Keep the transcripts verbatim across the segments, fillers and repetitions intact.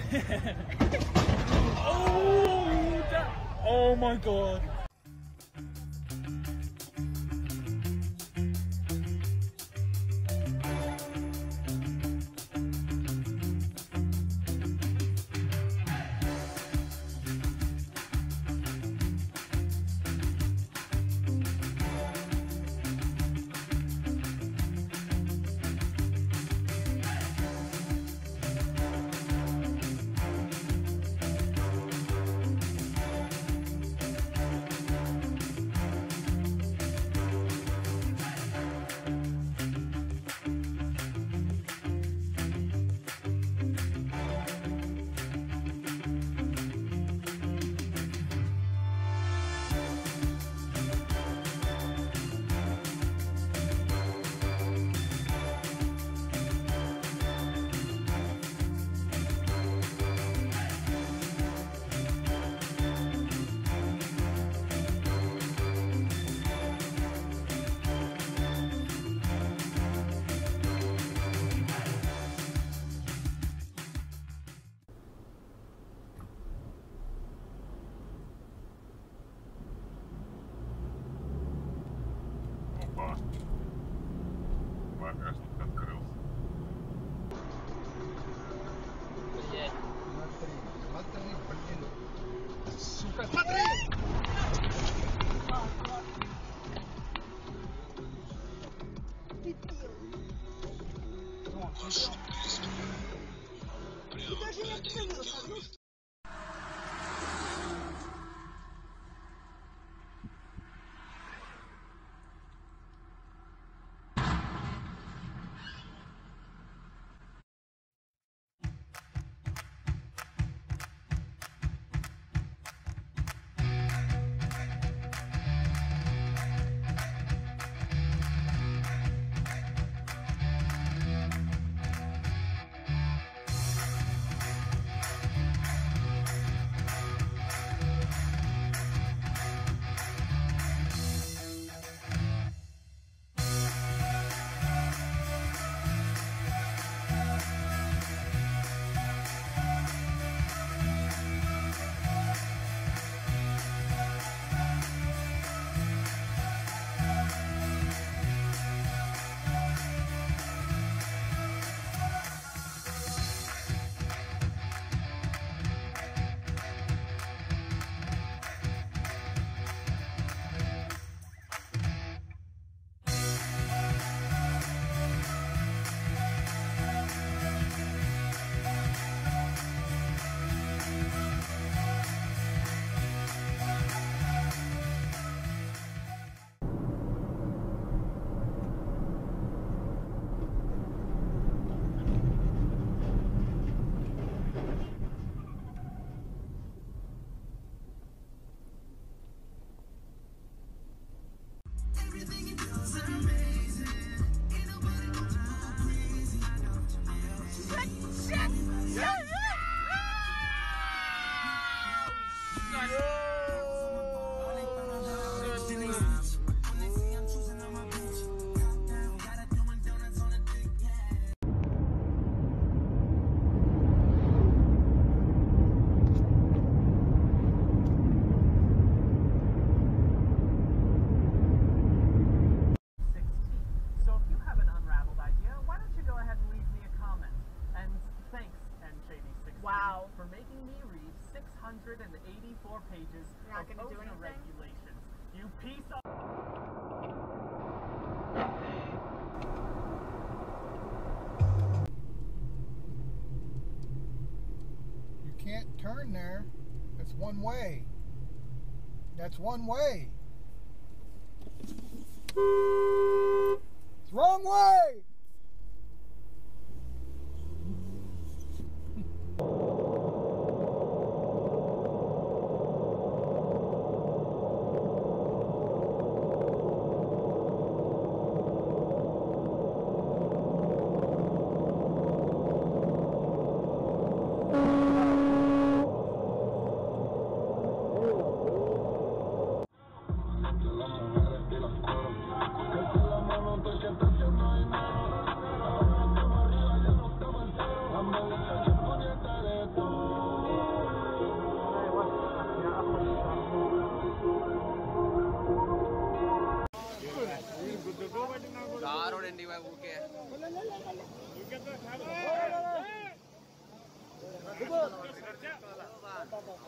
Oh, that, oh my god. Багажник открылся. Блять. Смотри, смотри, блин. Сука, смотри! Ты даже не остановился. Wow. For making me read six hundred eighty-four pages You're not of gonna do OSHA anything? regulations. You piece of... You can't turn there. It's one way. That's one way. It's wrong way! Que si la mano te sientes que no hay nada.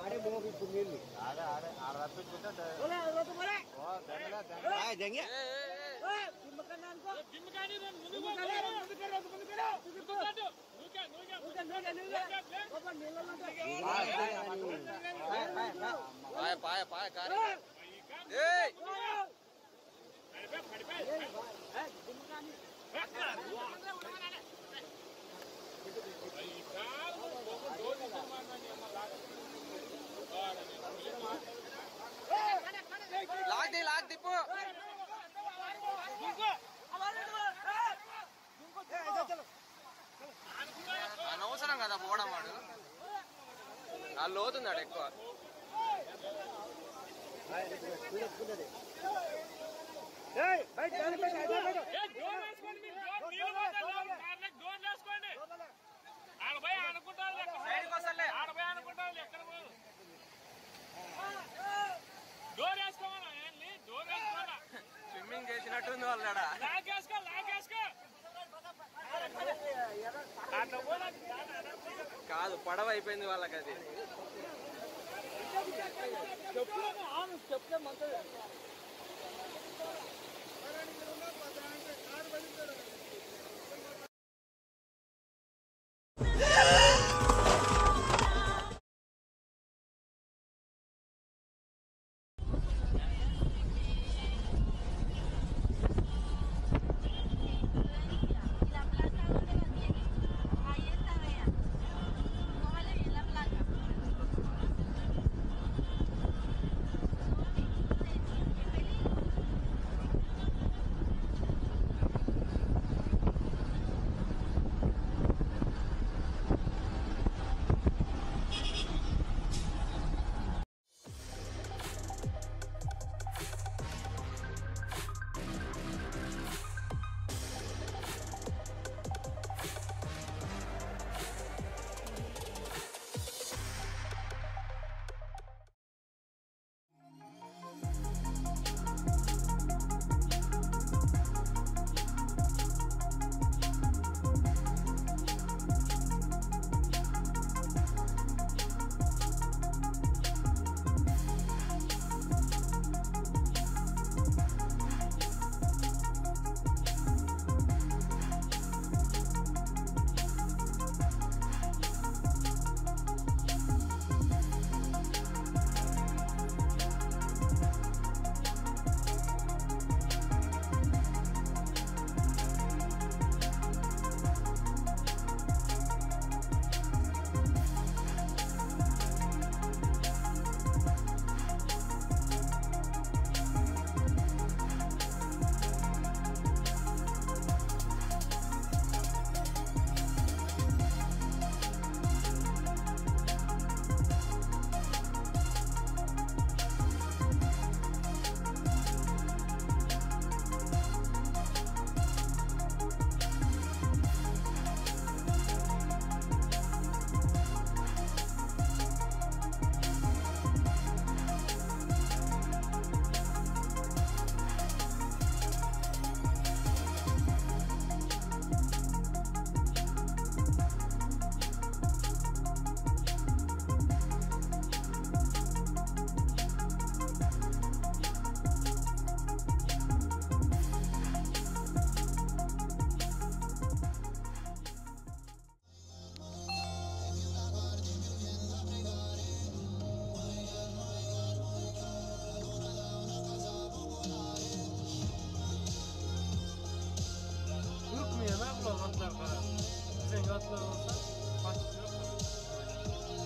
ఆడే మోగి ఇప్పుడు నీళ్ళు ఆడే ఆడే ఆడ రప్పించుకుంటే జంగే పాయ పాయ పాయ కారు లాగ్ ది లాగ్ దిప్పు అనవసరం కదా పోవడం వాడు ఆ లోతున్నాడు ఎక్కువ స్విమ్మింగ్ చేసినట్టుంది వాళ్ళడా కాదు పడవ అయిపోయింది వాళ్ళకి అది చెప్తే మంచిది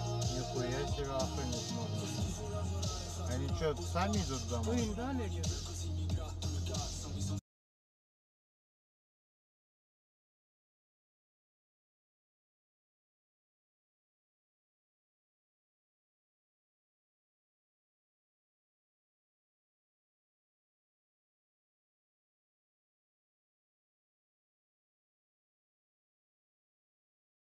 Нихуя себе охранять можно. Они что, сами идут домой? Ну им дали где-то.